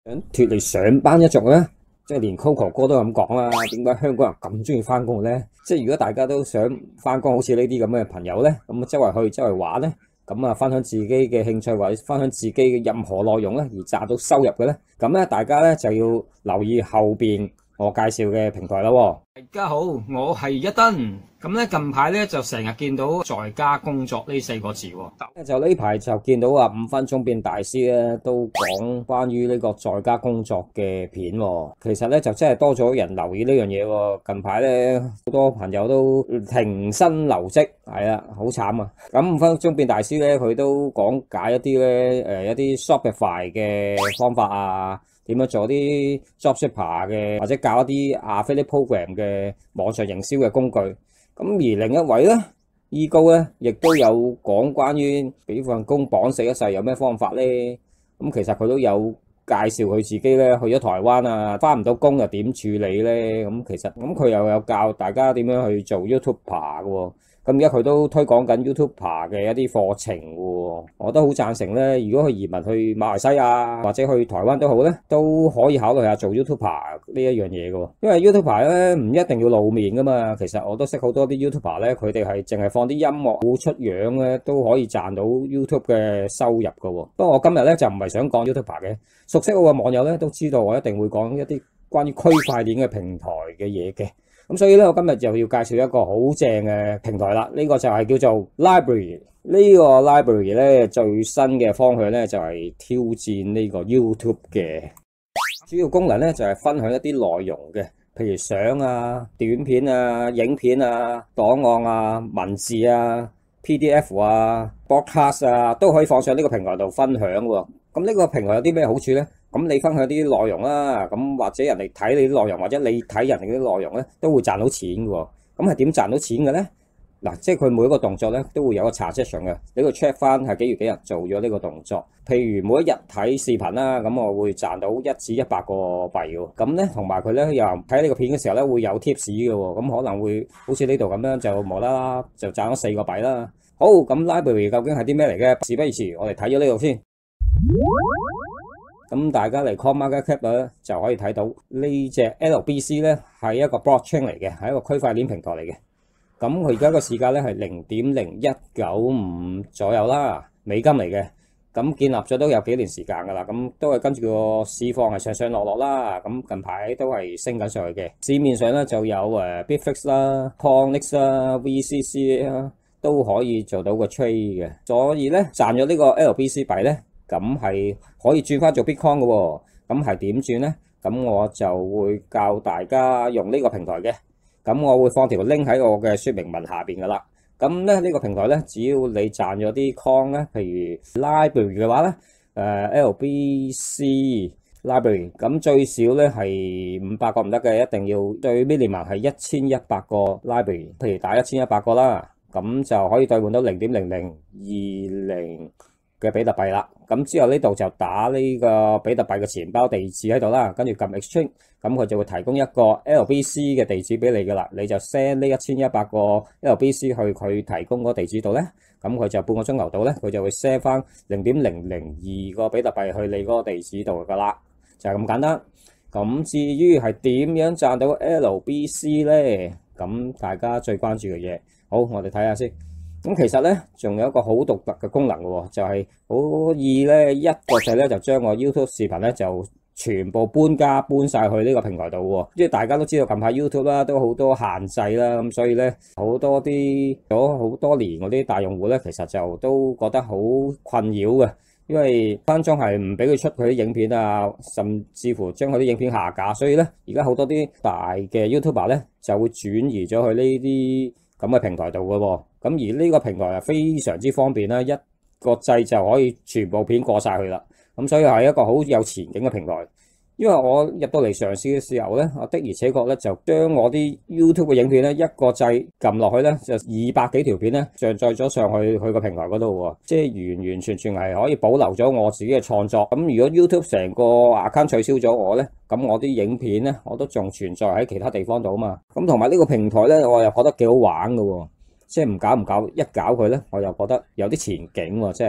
想脫離上班一族咧，即係連 Coco 哥都咁講啦。點解香港人咁中意翻工咧？即係如果大家都想翻工，好似呢啲咁嘅朋友咧，咁周圍去周圍玩咧，咁啊分享自己嘅興趣或者分享自己嘅任何內容咧，而賺到收入嘅咧，咁咧大家咧就要留意後邊我介紹嘅平台啦。 大家好，我係一燈。咁咧近排咧就成日見到在家工作呢4個字喎。 就呢排就見到啊5分鐘變大師咧都講關於呢個在家工作嘅片喎。其實咧就真係多咗人留意呢樣嘢喎。近排咧好多朋友都停薪留職，係啊，好慘啊。咁5分鐘變大師咧佢都講解一啲咧一啲 Shopify 嘅方法啊。點樣做啲 dropshipper 嘅，或者教一啲 affiliate program 嘅網上營銷嘅工具。咁而另一位咧，Ego 咧，亦都有講關於俾份工綁死一世有咩方法咧。咁其實佢都有介紹佢自己咧去咗台灣啊，返唔到工又點處理咧。咁其實咁佢又有教大家點樣去做 YouTuber 嘅喎。咁而家佢都推廣緊 YouTuber 嘅一啲課程喎，我都好贊成咧。如果佢移民去馬來西亞或者去台灣都好咧，都可以考慮下做 YouTuber 呢一樣嘢嘅。因為 YouTuber 咧唔一定要露面噶嘛，其實我都識好多啲 YouTuber 咧，佢哋係淨係放啲音樂冇出樣咧，都可以賺到 YouTube 嘅收入嘅。不過我今日咧就唔係想講 YouTuber 嘅，熟悉我嘅網友咧都知道我一定會講一啲關於區塊鏈嘅平台嘅嘢嘅。咁所以咧，我今日就要介紹一個好正嘅平台啦。呢個就係叫做 Library。呢個 Library 咧最新嘅方向咧就係挑戰呢個 YouTube 嘅主要功能咧就係分享一啲內容嘅，譬如相啊、短片啊、影片啊、檔案啊、文字啊、PDF 啊、Podcast 啊都可以放上呢個平台度分享喎。咁呢個平台有啲咩好處咧？咁你分享啲內容啦，咁或者人哋睇你啲內容，或者你睇人哋啲內容咧，都會賺到錢嘅喎。咁係點賺到錢嘅咧？嗱，即係佢每一個動作咧，都會有個查績上嘅，你個 check 翻係幾月幾日做咗呢個動作。譬如每一日睇視頻啦，咁我會賺到1至100個幣嘅。咁咧，同埋佢咧又睇呢個片嘅時候咧，會有 tips 嘅喎。咁可能會好似呢度咁樣，就無啦啦就賺咗4個幣啦。好，咁 Library 究竟係啲咩嚟嘅？事不宜遲，我哋睇咗呢度先。咁大家嚟 CoinMarketCap 咧就可以睇到呢隻 LBC 咧係一個 blockchain 嚟嘅，係一個區塊鏈平台嚟嘅。咁佢而家個市價咧係0.0195左右啦，美金嚟嘅。咁建立咗都有幾年時間㗎啦，咁都係跟住個市況係上上落落啦。咁近排都係升緊上去嘅。市面上咧就有Bitfinex 啦、Ponics 啦、VCC 啦，都可以做到個 trade 嘅。所以咧賺咗呢個 LBC 幣咧，咁係可以轉翻做 Bitcoin 嘅喎。咁係點轉咧？咁我就會教大家用呢個平台嘅。咁我會放條 link 喺我嘅說明文下邊噶啦。咁咧呢個平台咧，只要你賺咗啲 coin 咧，譬如 library 嘅話咧，LBC library， 咁最少咧係500個唔得嘅，一定要最 minimum 係1100個 library。譬如打1100個啦，咁就可以兌換到0.0020嘅比特幣啦。咁之後呢度就打呢個比特幣嘅錢包地址喺度啦，跟住撳 exchange， 咁佢就會提供一個 LBC 嘅地址俾你噶啦，你就 send 呢1100個 LBC 去佢提供嗰個地址度咧，咁佢就半個鐘頭到咧，佢就會 send 翻0.002個比特幣去你嗰個地址度噶啦，就係咁簡單。咁至於係點樣賺到 LBC 咧？咁大家最關注嘅嘢，好，我哋睇下先。咁其實咧，仲有一個好獨特嘅功能嘅喎，就係可以咧一個掣咧就將個 YouTube 視頻咧就全部搬晒去呢個平台度喎。即係大家都知道近排 YouTube 啦都好多限制啦，咁所以咧好多啲咗好多年嗰啲大用戶咧，其實就都覺得好困擾嘅，因為分鐘係唔俾佢出佢啲影片啊，甚至乎將佢啲影片下架，所以咧而家好多啲大嘅 YouTuber 咧就會轉移咗去呢啲咁嘅平台度嘅喎。咁而呢個平台係非常之方便啦，一個掣就可以全部片過晒去啦。咁所以係一個好有前景嘅平台。因為我入到嚟嘗試嘅時候咧，我的而且確咧就將我啲 YouTube 嘅影片咧一個掣撳落去咧，就200幾條片咧上載咗上去佢個平台嗰度喎，即係完完全全係可以保留咗我自己嘅創作。咁如果 YouTube 成個 account 取消咗我咧，咁我啲影片咧我都仲存在喺其他地方度啊嘛。咁同埋呢個平台咧，我又覺得幾好玩㗎喎，即係唔搞一搞佢咧，我又覺得有啲前景喎，即係。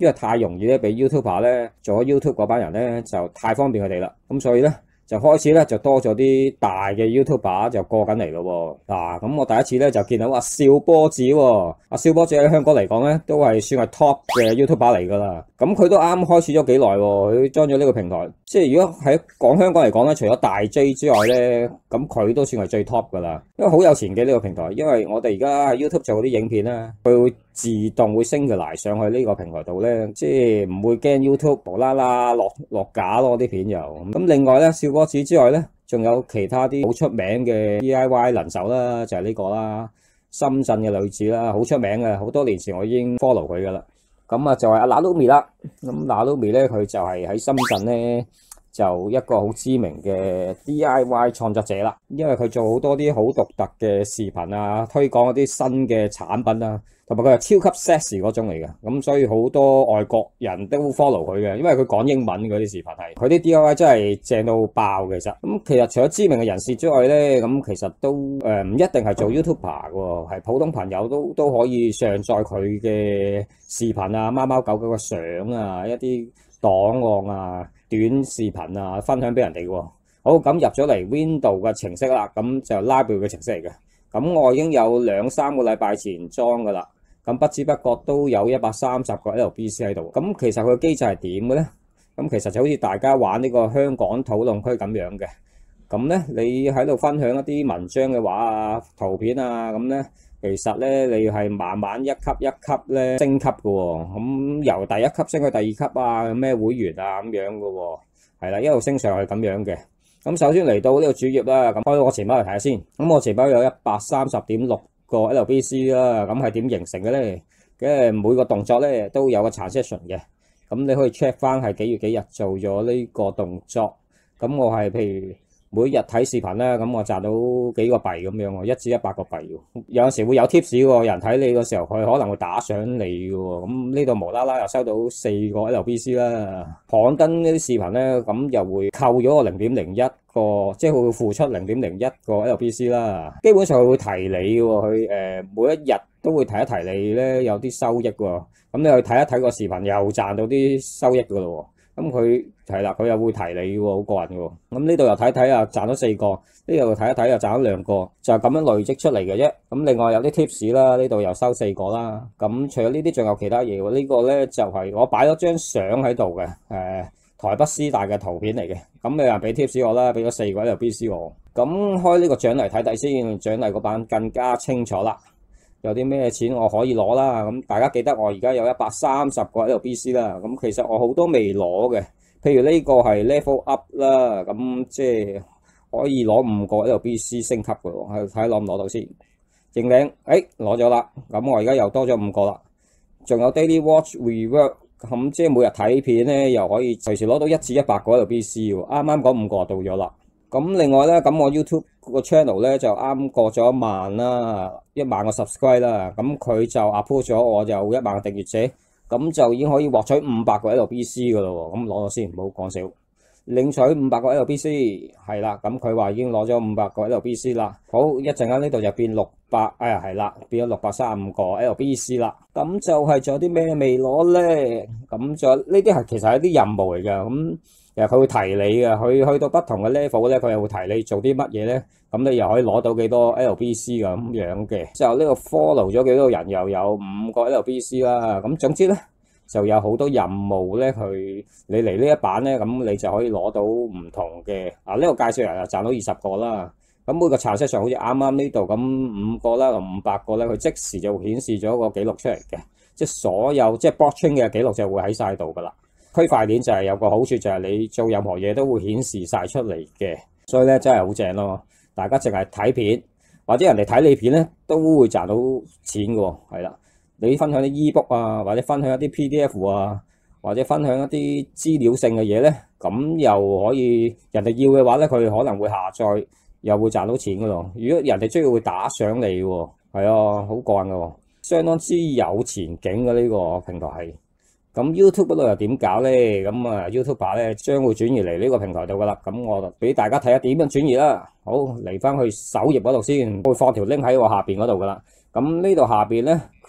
因為太容易咧俾 YouTuber 咧做咗 YouTube 嗰班人咧就太方便佢哋啦，咁所以咧就開始咧就多咗啲大嘅 YouTuber 就過緊嚟咯喎。咁我第一次咧就見到阿笑波子喎，阿笑波子喺香港嚟講咧都係算係 top 嘅 YouTuber 嚟㗎啦。咁佢都啱開始咗幾耐喎，佢裝咗呢個平台。即係如果喺講香港嚟講咧，除咗大 J 之外咧，咁佢都算係最 top 㗎啦。因為好有前景呢個平台，因為我哋而家喺 YouTube 做嗰啲影片咧，佢會自動會升佢嚟上去呢個平台度咧，即係唔會驚 YouTube 無啦啦落架咯啲片又。咁另外咧，笑波子之外咧，仲有其他啲好出名嘅 DIY 能手啦，就係呢個啦，深圳嘅女子啦，好出名嘅，好多年前我已經 follow 佢㗎啦。咁啊就係阿 Naomi 啦，咁 Naomi 咧佢就係喺深圳咧就一個好知名嘅 DIY 創作者啦，因為佢做好多啲好獨特嘅視頻啊，推廣一啲新嘅產品啊，同埋佢係超級 sexy 嗰種嚟嘅，咁所以好多外國人都 follow 佢嘅，因為佢講英文嗰啲視頻係，佢啲 DIY 真係正到爆其實。咁其實除咗知名嘅人士之外咧，咁其實都唔一定係做 YouTuber 喎，係普通朋友都可以上載佢嘅視頻啊，貓貓狗狗嘅相啊，一啲檔案啊，短視頻啊，分享俾人哋喎。好，咁入咗嚟 Windows 嘅程式啦，咁就 Library 嘅程式嚟嘅。咁我已經有2-3個禮拜前裝噶啦，咁不知不覺都有130個 LBC 喺度。咁其實佢嘅機制係點嘅咧？咁其實就好似大家玩呢個香港討論區咁樣嘅。咁咧，你喺度分享一啲文章嘅話啊、圖片啊，咁咧其實咧你係慢慢一級一級咧升級嘅喎。咁由第一級升去第二級啊，咩會員啊咁樣嘅喎，係啦，一路升上去咁樣嘅。咁首先嚟到呢個主頁啦，咁開我錢包嚟睇下先。咁我錢包有130.6個 LBC 啦，咁係點形成嘅咧？嘅每個動作咧都有個 transaction 嘅，咁你可以 check 翻係幾月幾日做咗呢個動作。咁我係譬如每日睇視頻啦，咁我賺到幾個幣咁樣喎，1至100個幣喎。有陣時會有 tips 喎，有人睇你嘅時候佢可能會打賞你嘅喎。咁呢度無啦啦又收到4個 LBC 啦。刊登呢啲視頻咧，咁又會扣咗我0.01個，即係佢會付出0.01個 LBC 啦。基本上佢會提你嘅喎，佢每一日都會提一提你咧有啲收益喎。咁你去睇一睇個視頻又賺到啲收益㗎咯喎。咁佢係啦，佢又會提你喎，好過癮喎。咁呢度又睇睇啊，賺咗4個，呢度睇一睇又賺咗2個，就係咁樣累積出嚟嘅啫。咁另外有啲 tips 啦，呢度又收4個啦。咁除咗呢啲，仲有其他嘢喎。呢個咧就係我擺咗張相喺度嘅，台北師大嘅圖片嚟嘅。咁你又俾 tips 我啦，俾咗4個 LBC 我。咁開呢個獎勵睇睇先，獎勵個版更加清楚啦。有啲咩錢我可以攞啦，咁大家記得我而家有130個 LBC 啦，咁其實我好多未攞嘅，譬如呢個係 level up 啦，咁即係可以攞5個 LBC 升級嘅喎，睇下攞唔攞到先。認領，攞咗啦，咁我而家又多咗5個啦，仲有 daily watch reward，咁即係每日睇片咧又可以隨時攞到1至100個 LBC 喎，啱啱嗰5個到咗啦。咁另外咧，咁我 YouTube 個 channel 咧就啱過咗1萬啦，1萬個 subscribe 啦，咁佢就 approve 咗我就1萬個訂閱者，咁就已經可以獲取500個 LBC 噶啦喎，咁攞咗先，唔好講少。領取500個 LBC 係啦，咁佢話已經攞咗500個 LBC 啦。好，一陣間呢度就變600，係啦，變咗635個 LBC 啦。咁就係仲有啲咩未攞咧？咁仲有呢啲係其實係一啲任務嚟㗎，咁其實佢會提你嘅，佢去到不同嘅 level 咧，佢又會提你做啲乜嘢咧。咁你又可以攞到幾多 LBC 咁樣嘅。之後呢個 follow 咗幾多人又有5個 LBC 啦。咁總之咧，就有好多任務咧，你嚟呢一版咧，咁你就可以攞到唔同嘅。呢個介紹人又賺到20個啦。咁每個程式上好似啱啱呢度咁5個啦，同500個咧，佢即時就會顯示咗個記錄出嚟嘅，即係所有即係 blockchain 嘅記錄就會喺晒度噶啦。區塊鏈就係有個好處，就係你做任何嘢都會顯示晒出嚟嘅，所以咧真係好正咯。大家淨係睇片或者人哋睇你片咧，都會賺到錢嘅喎，係啦。你分享啲 ebook 啊，或者分享一啲 PDF 啊，或者分享一啲資料性嘅嘢咧，咁又可以人哋要嘅話咧，佢可能會下載，又會賺到錢嘅咯。如果人哋中意會打賞你喎，係啊，好過癮嘅喎，相當之有前景嘅呢個平台係。咁 YouTube 嗰度又點搞咧？咁YouTuber 咧將會轉移嚟呢個平台度噶啦。咁我就俾大家睇下點樣轉移啦。好，嚟翻去首頁嗰度先，會放條 link 喺我下邊嗰度噶啦。咁呢度下邊咧，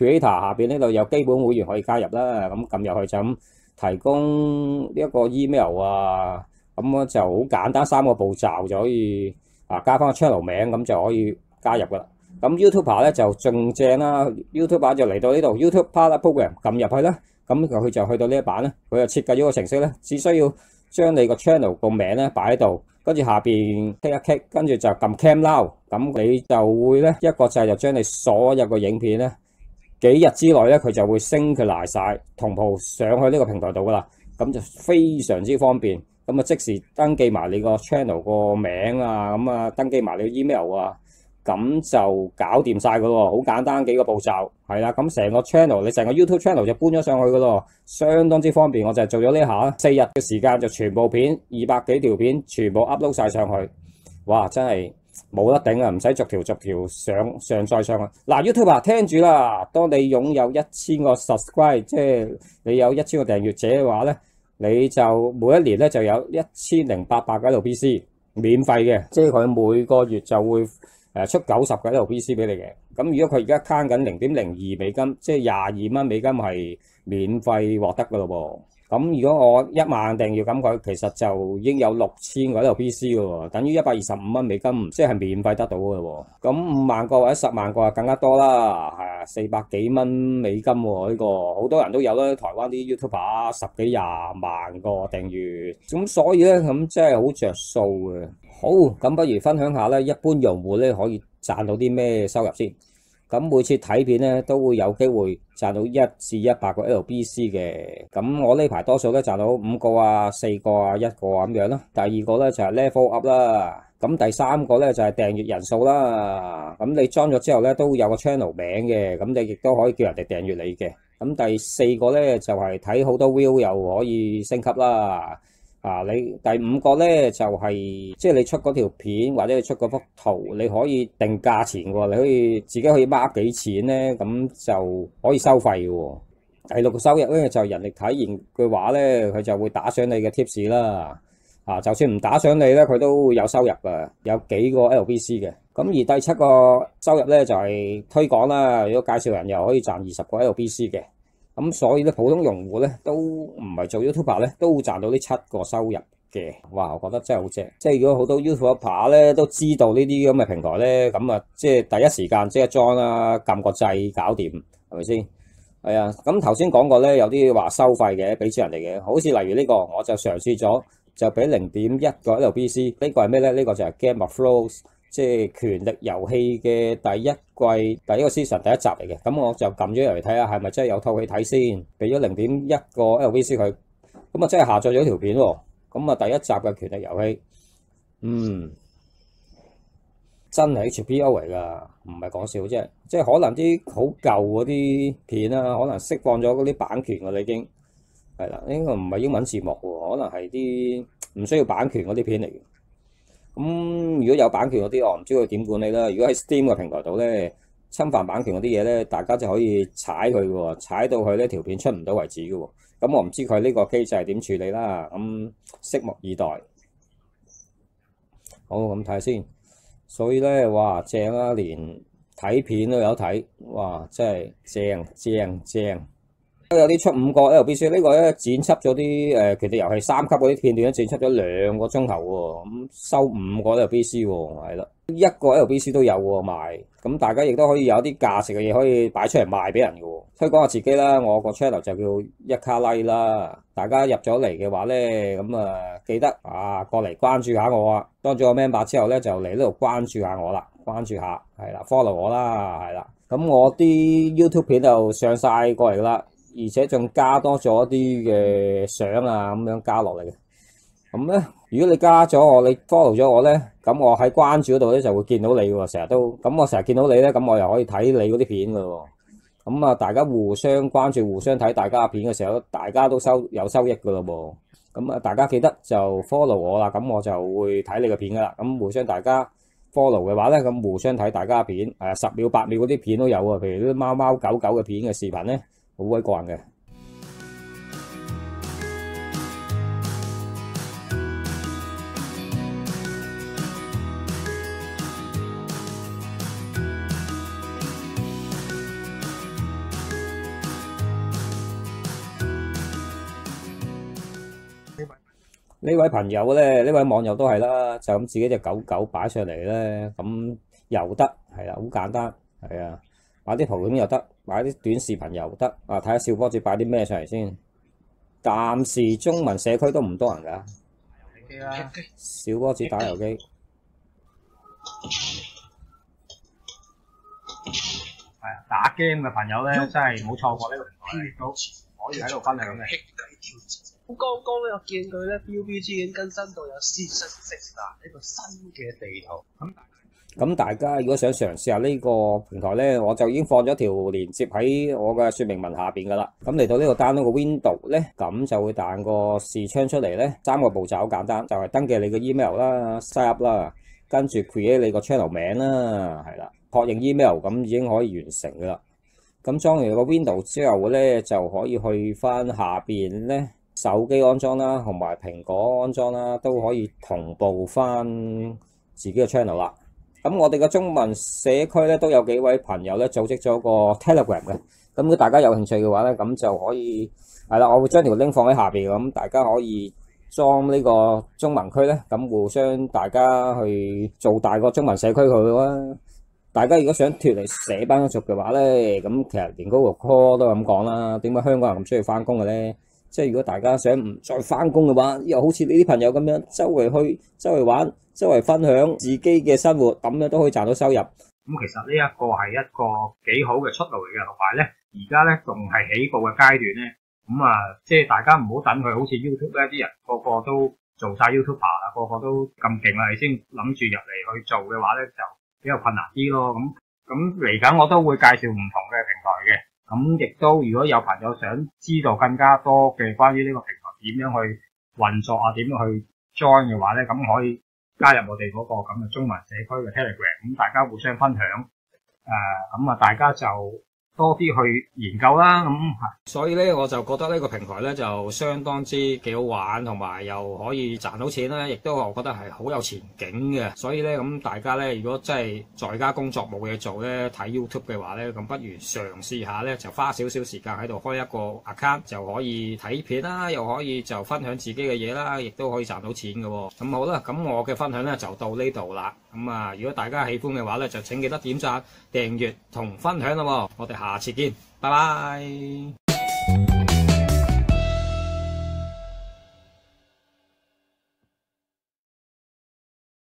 Creator 下邊呢度有基本會員可以加入啦。咁撳入去就咁提供呢一個 email 啊，咁我就好簡單3個步驟就可以加翻個 channel 名，咁就可以加入噶啦。咁 YouTuber 咧就仲正啦 ，YouTuber 就嚟到呢度 YouTube Partner Program 撳入去啦，咁佢就去到呢一版咧，佢就設計咗個程式咧，只需要將你個 channel 個名咧擺喺度，跟住下邊 click 一 click，跟住就撳 Cam Now， 咁你就會咧一個掣就將你所有個影片咧幾日之內咧佢就會synchronize晒同步上去呢個平台度噶啦，咁就非常之方便。咁啊即時登記埋你個 channel 個名啊，咁啊登記埋你個 email 啊，咁就搞掂晒噶咯，好簡單幾個步驟，係啦。咁成個 channel 你成個 YouTube channel 就搬咗上去噶咯，相當之方便。我就係做咗呢下，4日嘅時間就全部片200幾條片全部 upload 晒上去，哇！真係冇得頂啊，唔使逐條上載上去。嗱 YouTuber 聽住啦，當你擁有1000個 subscribe， 即係你有1000個訂閱者嘅話咧，你就每一年咧就有1800個 LPC 免費嘅，即係佢每個月就會出90個 LPC 俾你嘅。咁如果佢而家慳緊0.02美金，即係22蚊美金係免費獲得噶咯喎。咁如果我1萬訂閱咁，佢其實就已經有6000個 LPC 嘅喎，等於125蚊美金，即係免費得到嘅喎。咁5萬個或者10萬個更加多啦，係400幾蚊美金喎，呢個好多人都有啦，台灣啲 YouTuber 10幾20萬個訂閱，咁所以咧咁真係好着數嘅。好，咁不如分享下咧，一般用戶咧可以賺到啲咩收入先？咁每次睇片咧都會有機會賺到1至100個 LBC 嘅。咁我呢排多數都賺到5個啊、4個啊、1個啊咁樣啦。第二個咧就係 level up 啦。咁第三個咧就係訂閱人數啦。咁你裝咗之後咧都有個 channel 名嘅，咁你亦都可以叫人哋訂閱你嘅。咁第4個咧就係睇好多 view 又可以升級啦。你第5個咧就係即係你出嗰條片或者你出嗰幅圖，你可以定價錢喎，你可以自己可以 mark 幾錢咧，咁就可以收費喎。第6個收入咧就係人力體驗嘅話咧，佢就會打賞你嘅 tips 啦。就算唔打賞你咧，佢都會有收入㗎，有幾個 LBC 嘅。咁而第7個收入咧就係推廣啦，如果介紹人又可以賺20個 LBC 嘅。咁所以咧，普通用戶咧都唔係做 YouTuber 咧，都賺到呢7個收入嘅。哇，我覺得真係好正。即係如果好多 YouTuber 咧都知道呢啲咁嘅平台咧，咁啊，即係第一時間即刻裝啦，撳個掣搞掂，係咪先？係啊。咁頭先講過咧，有啲話收費嘅，俾錢人哋嘅。好似例如呢個，我就嘗試咗，就俾0.1個 LBC。呢個係咩咧？呢個就係 Game of Thrones，即係權力遊戲嘅第1季第1個 season 第1集嚟嘅，咁我就撳咗入嚟睇下係咪真係有套戲睇先，俾咗0.1個 LBC 佢，咁啊真係下載咗條片喎，咁啊第1集嘅權力遊戲，真係 HBO 嚟㗎，唔係講笑啫，即係可能啲好舊嗰啲片啊，可能釋放咗嗰啲版權㗎啦已經，係啦，呢個唔係英文字幕喎，可能係啲唔需要版權嗰啲片嚟嘅。咁如果有版權嗰啲，我唔知佢點管理啦。如果喺 Steam 嘅平台度咧，侵犯版權嗰啲嘢咧，大家就可以踩佢嘅喎，踩到佢呢條片出唔到為止嘅喎。咁我唔知佢呢個機制係點處理啦。咁拭目以待。好，咁睇下先。所以咧，哇，正啊，連睇片都有睇，哇，真係正。有啲出5個 LBC， 呢個咧剪輯咗啲權力遊戲3級嗰啲片段咧，剪輯咗2個鐘頭喎，咁收5個 LBC 喎，係啦，1個 LBC 都有喎賣，咁大家亦都可以有啲價值嘅嘢可以擺出嚟賣俾人嘅喎。推廣下自己啦，我個 channel 就叫一卡 like 啦，大家入咗嚟嘅話咧，咁記得過嚟關注下我啊，當咗我 member 之後咧就嚟呢度關注下我啦，關注下係啦 ，follow 我啦，係啦，咁我啲 YouTube 片就上晒過嚟啦。而且仲加多咗啲嘅相啊，咁樣加落嚟嘅。咁咧，如果你加咗我，你 follow 咗我咧，咁我喺關注嗰度咧就會見到你喎，成日都。咁我成日見到你咧，咁我又可以睇你嗰啲片㗎喎。咁啊，大家互相關注、互相睇大家嘅片嘅時候，大家都有收益㗎咯噃。咁啊，大家記得就 follow 我啦，咁我就會睇你嘅片㗎啦。咁互相大家 follow 嘅話咧，咁互相睇大家嘅片，10秒、8秒嗰啲片都有啊。譬如啲貓貓狗狗嘅片嘅視頻咧。好鬼過癮嘅。 呢位朋友咧，呢位網友都係啦，就咁自己隻狗狗擺上嚟咧，咁又得，係啦，好簡單，係啊，擺啲圖片又得，擺啲短視頻又得，啊，睇下小波子擺啲咩上嚟先。暫時中文社區都唔多人㗎，小波子打遊機， 係啊，打 game 嘅朋友咧，真係冇錯過呢個平台，都可以喺度分享嘅。 咁剛剛咧，我見佢咧 PUBG 已經更新到有 Season 6啦，呢個新嘅地圖。 咁大家如果想嘗試下呢個平台咧，我就已經放咗條連結喺我嘅說明文下邊噶啦。咁嚟到呢度 download 個 window 咧，咁就會彈個視窗出嚟咧。3個步驟好簡單，就係登記你嘅 email 啦 ，sign up 啦，跟住 create 你個 channel 名啦，係啦，確認 email 咁已經可以完成噶啦。咁裝完個 window 之後咧，就可以去翻下邊咧。手機安裝啦，同埋蘋果安裝啦，都可以同步翻自己嘅 channel 啦。咁我哋嘅中文社區咧都有幾位朋友咧組織咗個 Telegram 嘅。咁如果大家有興趣嘅話咧，咁就可以係啦，我會將條 link 放喺下邊，咁大家可以裝呢個中文區咧，咁互相大家去做大個中文社區佢啦。大家如果想脫離社班一族嘅話咧，咁其實連嗰個 call 都咁講啦。點解香港人咁中意翻工嘅咧？即係如果大家想唔再翻工嘅話，又好似你啲朋友咁樣，周圍去、周圍玩、周圍分享自己嘅生活，咁樣都可以賺到收入。 咁其實呢一個係一個幾好嘅出路嚟嘅，同埋咧，而家咧仲係起步嘅階段咧。咁即係大家唔好等佢好似 YouTube 咧，啲人個個都做晒 YouTuber 啦，個個都咁勁啦，你先諗住入嚟去做嘅話咧，就比較困難啲咯。咁嚟緊我都會介紹唔同嘅平台嘅。咁亦都如果有朋友想知道更加多嘅關於呢個平台點樣去運作啊，點樣去 join 嘅話咧，咁可以加入我哋嗰個咁嘅中文社區嘅 Telegram， 咁大家互相分享，咁大家就多啲去研究啦。 所以咧我就覺得呢個平台咧就相當之幾好玩，同埋又可以賺到錢啦，亦都我覺得係好有前景嘅。所以咧咁大家咧如果真係在家工作冇嘢做咧，睇 YouTube 嘅話咧，咁不如嘗試下咧，就花少少時間喺度開一個 account 就可以睇片啦，又可以就分享自己嘅嘢啦，亦都可以賺到錢嘅喎。咁好啦，咁我嘅分享咧就到呢度啦。咁如果大家喜歡嘅話咧，就請記得點讚、訂閱同分享啦喎。我哋下次見，拜拜。